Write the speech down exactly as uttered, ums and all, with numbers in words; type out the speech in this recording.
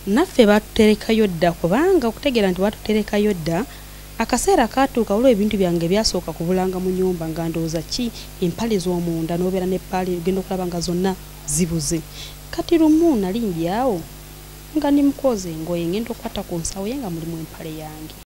naffe batuterekayo dda kubanga okutegeera nti batuterekayo dda akaseera katuuka olwo ebintu byange byasooka kubulanga mu nyumba nga ndowooza ki empale z'omunda n'obeera n'eppaali ogenda okulaba nga zonna zibuze kati lumu nali ndi awo nga ndi mu kwoza engoye ngenda okukwata ku nsawo ye nga mulimu empale yange